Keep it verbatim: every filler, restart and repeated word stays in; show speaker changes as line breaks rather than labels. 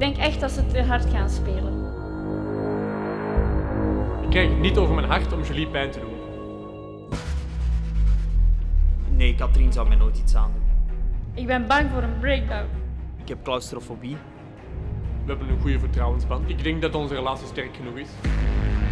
Ik denk echt dat ze te hard gaan spelen.
Ik krijg het niet over mijn hart om Julie pijn te doen.
Nee, Katrien zou mij nooit iets aandoen.
Ik ben bang voor een breakdown.
Ik heb claustrofobie.
We hebben een goede vertrouwensband. Ik denk dat onze relatie sterk genoeg is.